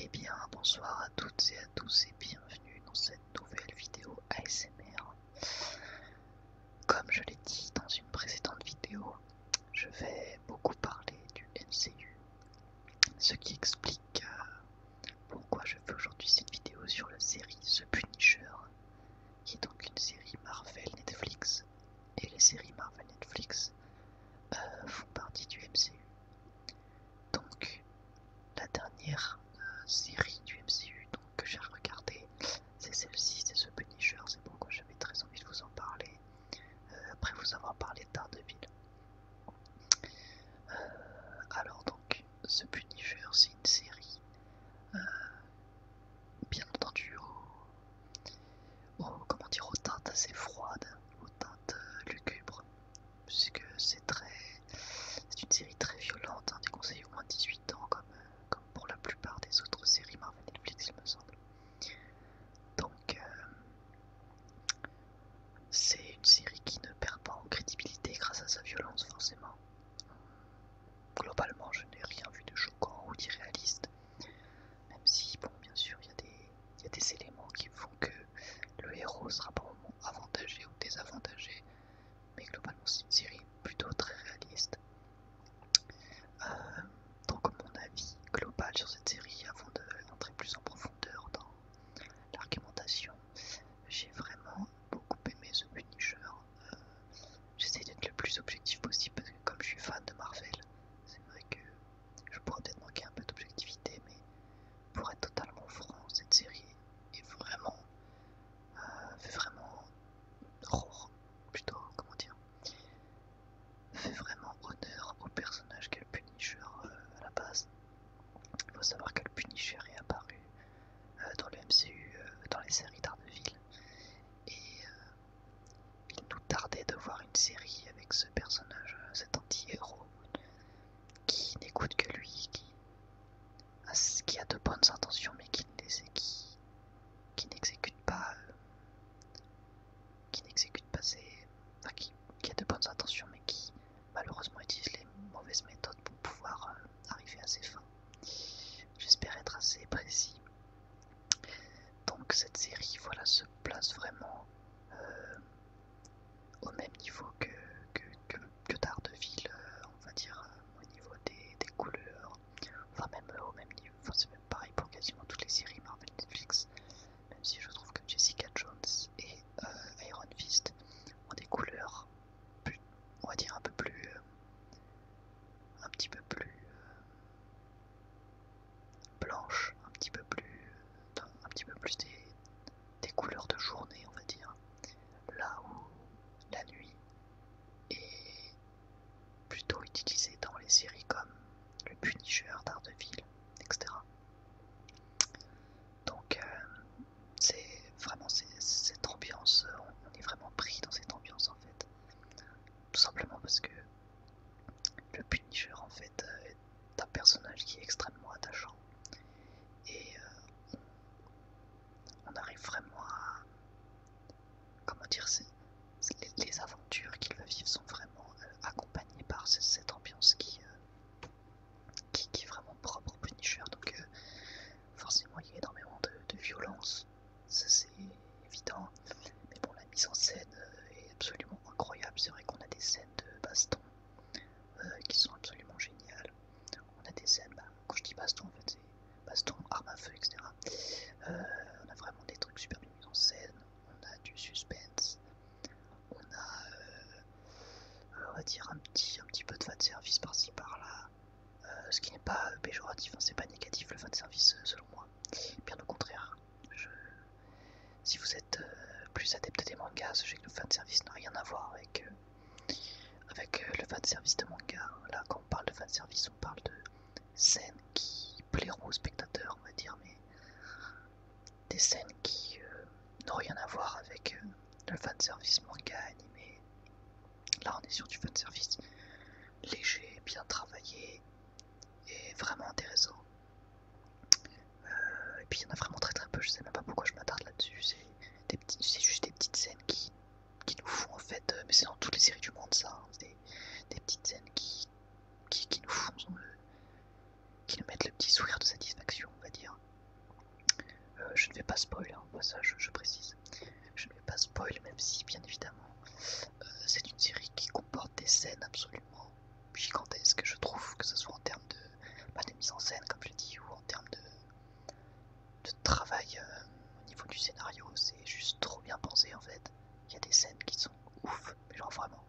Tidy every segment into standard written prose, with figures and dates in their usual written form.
Eh bien, bonsoir à toutes et à tous et bienvenue dans cette nouvelle vidéo ASMR. Comme je l'ai dit dans une précédente vidéo, je vais beaucoup parler du MCU, ce qui explique pourquoi je fais aujourd'hui cette vidéo sur la série The Punisher, qui est donc une série Marvel Netflix, et les séries Marvel Netflix font partie du MCU. Donc, la dernière série du MCU que j'ai regardée, c'est celle-ci, c'est The Punisher, c'est pourquoi j'avais très envie de vous en parler, après vous avoir parlé de Daredevil. Alors donc, The Punisher, c'est une série, bien entendu, aux teintes assez froides, aux teintes lugubres, puisque c'est une série très violente, déconseillée au moins 18 ans, comme pour la plupart des autres séries Marvel Netflix, il me semble. Donc, c'est une série qui ne perd pas en crédibilité grâce à sa violence, forcément. Globalement, je n'ai rien vu de choquant ou d'irréaliste, même si, bon, bien sûr, il y a des éléments qui font que le héros sera par moments avantagé ou désavantagé, mais globalement, c'est une série plutôt très réaliste. Donc, mon avis global sur cette série, avant d'entrer plus en profondeur dans l'argumentation, j'ai vraiment beaucoup aimé The Punisher. J'essaie d'être le plus objectif possible parce que comme je suis fan de Marvel, c'est vrai que je pourrais peut-être manquer un peu d'objectivité, mais pour être totalement franc, cette série est vraiment fait vraiment plutôt comment dire, fait vraiment honneur au personnage qu'est le Punisher à la base. Il faut savoir que le Punisher est apparu dans le MCU, dans les séries Daredevil, et il nous tardait de voir une série avec ce personnage, cet anti-héros qui n'écoute que lui, qui a de bonnes intentions mais qui n'exécute pas, qui a de bonnes intentions mais qui malheureusement utilise les mauvaises méthodes pour pouvoir arriver à ses fins. J'espère être assez précis. Donc cette série, voilà, se place vraiment au même niveau que Daredevil, on va dire, au niveau des couleurs, enfin même au même niveau, enfin c'est même pareil pour quasiment toutes les séries Marvel Netflix, même si je trouve que Jessica Jones et Iron Fist ont des couleurs plus, on va dire un petit peu plus blanches, un petit peu plus des couleurs de journée, on va dire, là où la nuit est plutôt utilisée dans les séries comme le Punisher, Daredevil, etc. Donc c'est vraiment cette ambiance, on est vraiment pris dans cette ambiance en fait. Tout simplement parce que le Punisher en fait est un personnage qui est extrêmement attachant. Et on arrive vraiment à, comment dire, les aventures qu'il va vivre sont vraiment accompagnées par cette ambiance qui est vraiment propre au Punisher. Donc forcément il y a énormément de violence, ça c'est évident, mais bon, la mise en scène est absolument incroyable. C'est vrai qu'on a des scènes de baston qui sont absolument géniales. On a des scènes, quand je dis baston en fait c'est baston, arme à feu, etc. On a vraiment des trucs super bien mis en scène, on a du suspense, on a on va dire un petit peu de fanservice par-ci par-là, ce qui n'est pas péjoratif, c'est pas négatif le fanservice selon moi, bien au contraire. Si vous êtes plus adepte des mangas, sachez que le fanservice n'a rien à voir avec le fanservice de manga. Là, quand on parle de fanservice, on parle de scènes qui plairont aux spectateurs, on va dire, mais des scènes qui n'ont rien à voir avec le fanservice manga animé. Là, on est sur du fanservice léger, bien travaillé et vraiment intéressant. Et puis il y en a vraiment très très peu, je sais même pas pourquoi je m'attarde là-dessus. C'est juste des petites scènes qui nous font en fait, mais c'est dans toutes les séries du monde ça, des petites scènes qui nous font, qui nous mettent le petit sourire de satisfaction, on va dire. Je ne vais pas spoiler, hein, ça je précise. Je ne vais pas spoil, même si bien évidemment c'est une série qui comporte des scènes absolument gigantesques, je trouve, que ce soit en termes de mise en scène, comme je dis, ou en termes de travail au niveau du scénario. C'est juste trop bien pensé en fait. Il y a des scènes qui sont ouf, mais genre vraiment.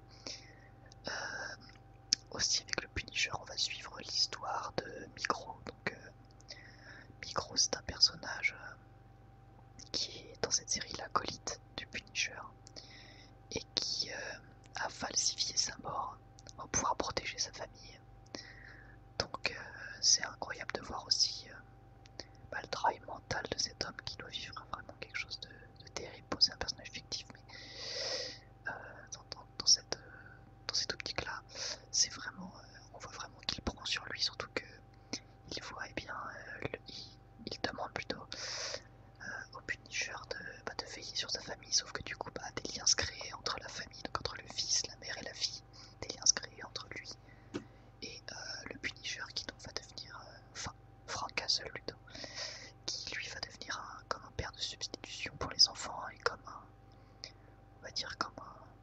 Aussi avec le Punisher, on va suivre l'histoire de Micro. Donc Micro, c'est un personnage qui est dans cette série l'acolyte du Punisher et qui a falsifié sa mort pour pouvoir protéger sa famille. Donc c'est incroyable de voir aussi le travail mental de cet homme qui doit vivre vraiment quelque chose de terrible. Bon, c'est un personnage fictif, mais dans cette optique-là, c'est vraiment, on voit vraiment qu'il prend sur lui, surtout que il voit, eh bien, il demande plutôt au Punisher de veiller sur sa famille, sauf que du coup, des liens se créent entre la famille, donc entre le fils, la mère et la fille, des liens se créent entre lui et le Punisher qui donc va devenir, Frank Castle plutôt, qui lui va devenir comme un père de substitution pour les enfants et comme on va dire comme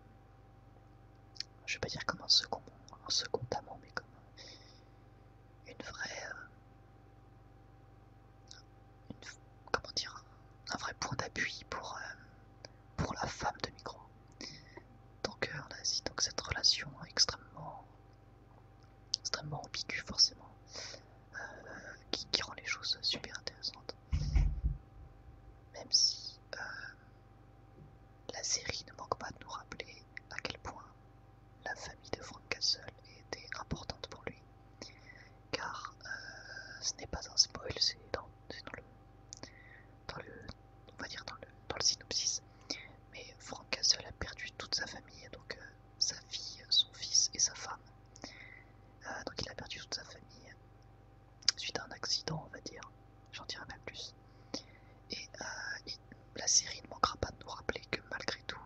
je vais pas dire comme un second amant, mais comme une vraie, comment dire, un vrai point d'appui pour la femme de Micro. Donc on a aussi donc cette relation extrêmement ambiguë forcément, qui rend les choses super intéressantes. Même si la série ne manque pas de nous rappeler à quel point la famille de Frank Castle était importante pour lui, car ce n'est pas un spoil, c'est dans le on va dire dans le synopsis, mais Frank Castle a perdu toute sa famille, donc sa fille, son fils et sa femme. Donc il a perdu toute sa famille suite à un accident, on va dire. J'en dirai même plus. Et la série ne manquera pas de nous rappeler que malgré tout,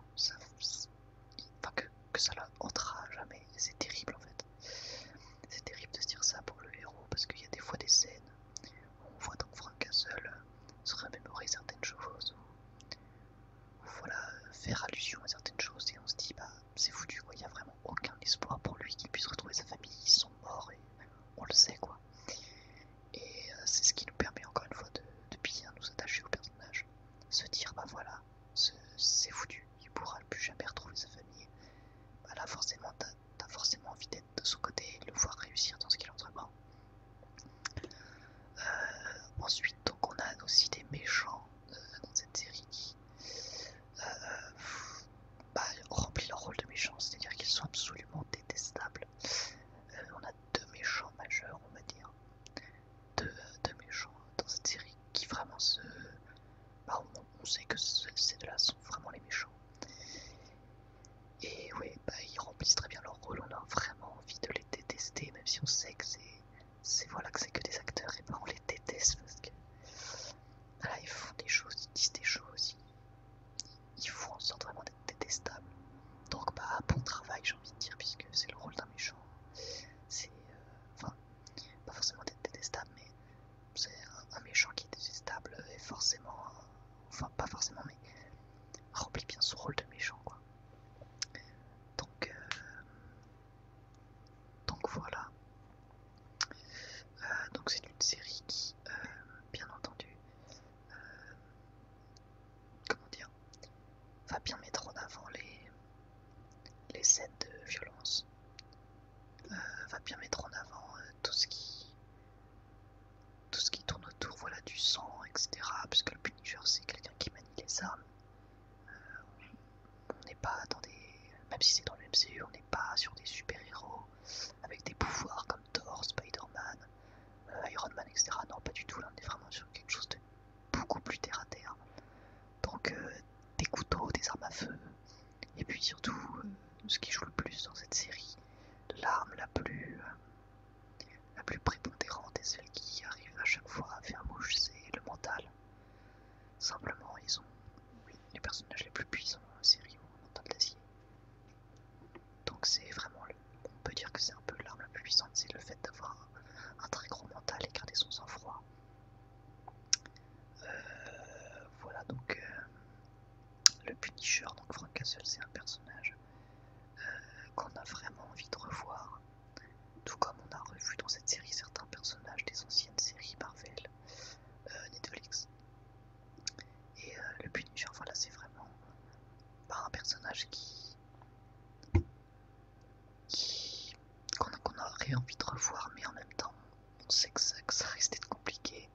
que ça la hantera jamais. Et c'est terrible en fait. C'est terrible de se dire ça pour le héros, parce qu'il y a des fois des scènes où on voit donc Frank Castle se remémorer certaines choses, ou voilà, faire allusion à certaines choses, et on se dit c'est foutu quoi, il n'y a vraiment aucun espoir pour lui qu'il puisse retrouver sa famille, ils sont morts et on le sait quoi. Et c'est ce qui nous permet encore une fois de bien nous attacher au personnage, se dire voilà, c'est foutu, il pourra plus jamais retrouver sa famille. Là forcément t'as forcément envie d'être de son côté et de le voir réussir dans ce qu'il entreprend. Ensuite donc on a aussi des méchants dans cette série qui remplit leur rôle de méchants, c'est-à-dire qu'ils sont absolument détestables. On a deux méchants majeurs, on va dire, deux méchants dans cette série qui vraiment on sait que ces deux-là sont vraiment les méchants. Et oui, ils remplissent très bien leur rôle, on a vraiment envie de les détester, même si on sait que voilà que c'est que des acteurs, et on les déteste parce que voilà, ils font des choses, ils disent des choses, ils font en sorte vraiment d'être détestables. Donc bon travail j'ai envie de dire, puisque c'est le rôle d'un méchant. C'est pas forcément d'être détestable, mais c'est un méchant qui est détestable et forcément, pas forcément, mais remplit bien son rôle de méchant quoi. Donc voilà. Donc c'est une série qui, bien entendu, comment dire, va bien mettre en avant les scènes de violence, va bien mettre en avant tout ce qui tourne autour, voilà, du sang, etc. Puisque le Punisher c'est quelqu'un qui manie les armes. On n'est pas dans même si c'est dans le MCU, on n'est pas sur des super-héros avec des pouvoirs comme Thor, Spider-Man, Iron Man, etc. Non, pas du tout, là on est vraiment sur quelque chose de beaucoup plus terre à terre. Donc des couteaux, des armes à feu, et puis surtout ce qui joue le plus dans cette série, l'arme la plus prépondérante et celle qui arrive à chaque fois à faire mouche, c'est le mental. Simplement, ils ont les personnages les plus puissants dans la série ont un mental d'acier. Donc c'est vraiment, on peut dire que c'est un peu l'arme la plus puissante, c'est le fait d'avoir un très gros mental et garder son sang-froid. Punisher, donc Frank Castle, c'est un personnage qu'on a vraiment envie de revoir. Tout comme on a revu dans cette série certains personnages des anciennes séries Marvel, Netflix. Et le Punisher, voilà, c'est vraiment un personnage qu'on aurait envie de revoir, mais en même temps, on sait que ça risque d'être compliqué.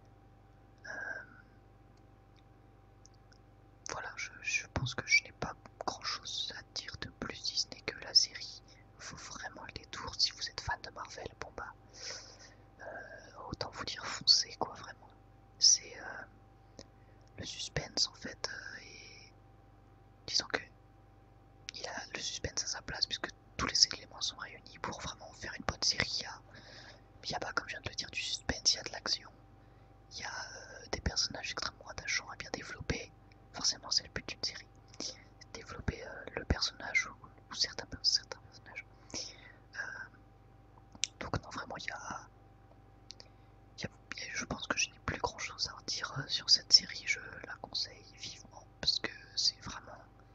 Voilà, je pense que je n'ai pas grand chose à dire de plus, si ce n'est que la série faut vraiment le détour. Si vous êtes fan de Marvel, bon bah, autant vous dire foncez quoi, vraiment. C'est le suspense en fait, et disons que le suspense à sa place puisque tous les éléments sont réunis pour vraiment faire une bonne série. Il y a pas, comme je viens de le dire, du suspense, il y a de l'action, il y a des personnages extrêmement attachants et bien développés. Forcément, c'est le but d'une série, développer le personnage ou certains personnages. Donc non, vraiment, je pense que je n'ai plus grand chose à en dire sur cette série. Je la conseille vivement parce que c'est vraiment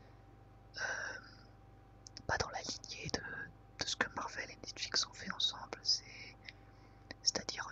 pas dans la lignée de ce que Marvel et Netflix ont fait ensemble. C'est-à-dire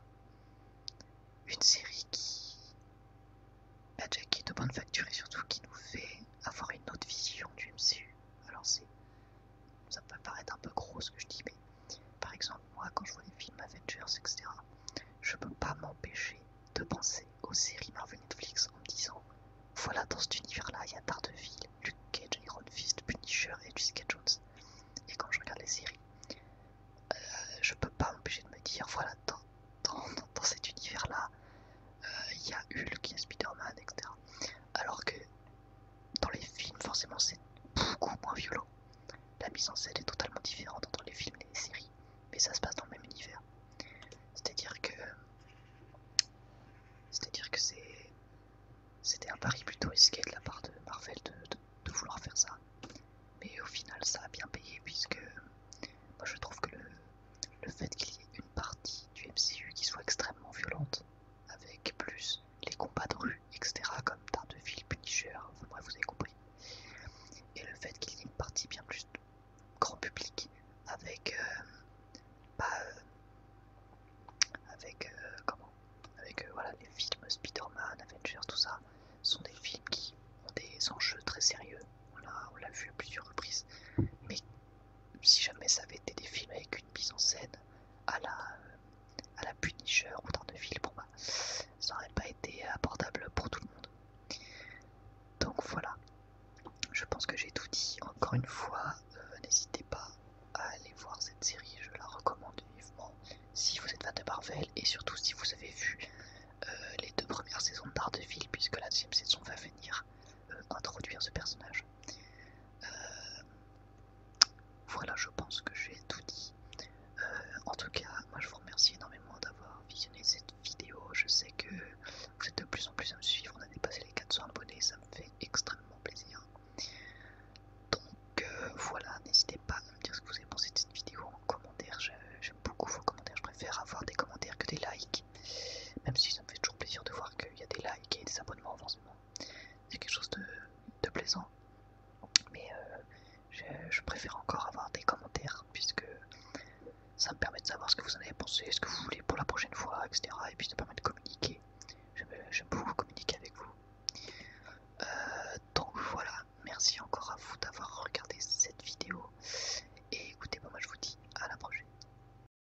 une série qui est de bonne facture et surtout qui nous fait avoir une autre vision du MCU. Alors ça peut paraître un peu gros ce que je dis, mais par exemple moi quand je vois les films Avengers, etc., je peux pas m'empêcher de penser aux séries Marvel Netflix en me disant voilà, dans cet univers-là, il y a Daredevil, Luke Cage, Iron Fist, Punisher et Jessica Jones. Et quand je regarde les séries, je peux pas m'empêcher de me dire voilà, dans cet univers-là, il y a Hulk, il y a Spider-Man, etc. Alors que dans les films, forcément, c'est beaucoup moins violent. La mise en scène est totalement différente entre les films et les séries, mais ça se passe dans le même univers. C'est-à-dire que c'était un pari plutôt risqué de la part de Marvel de vouloir faire ça. Mais au final, ça a bien payé puisque moi je trouve que le fait qu'il y ait une partie du MCU qui soit extrêmement violente, avec plus les combats de rue, etc., comme Daredevil, Punisher, enfin bref, vous avez compris, et le fait qu'il y ait une partie bien plus grand public, avec voilà, les films Spider-Man, Avengers, tout ça, sont des films qui ont des enjeux très sérieux. On l'a vu à plusieurs reprises. Mais si jamais ça avait été des films avec une mise en scène à la Punisher ou Daredevil, bon bah, ça aurait pas été abordable pour tout le monde. Donc voilà, je pense que j'ai tout dit. Encore une fois, n'hésitez pas à aller voir cette série, je la recommande vivement si vous êtes fan de Marvel et surtout si vous avez vu les 2 premières saisons de Daredevil, puisque la 2e saison va venir introduire ce personnage. Voilà, je pense que j'ai tout dit. En tout cas, moi je vous remercie énormément d'avoir visionné cette vidéo. Je sais que vous êtes de plus en plus à me suivre, on a dépassé les 400 abonnés, ça me fait extrêmement plaisir. Donc voilà, n'hésitez pas à me dire ce que vous avez pensé de cette vidéo en commentaire. J'aime beaucoup vos commentaires, je préfère avoir des commentaires que des likes. Même si ça me fait toujours plaisir de voir qu'il y a des likes et des abonnements, forcément. C'est quelque chose de plaisant. Mais je préfère encore avoir des commentaires, puisque ça me permet de savoir ce que vous en avez pensé, ce que vous voulez pour la prochaine fois, etc. Et puis ça permet de communiquer